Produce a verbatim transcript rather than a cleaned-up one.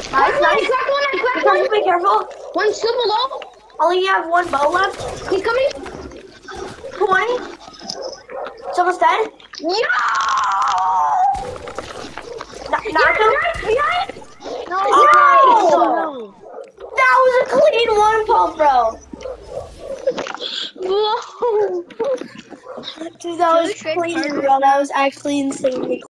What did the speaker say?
Nice, nice. Crack one, I cracked Careful, one. be careful. One still below. Only you have one bow left. He's coming. twenty. Someone's dead. Yo! Kn- Knock him. Behind. No, Oh! no. That was a clean one pump, bro. Whoa. Dude, that was Dude, Trey clean, Parker. bro. That was actually insanely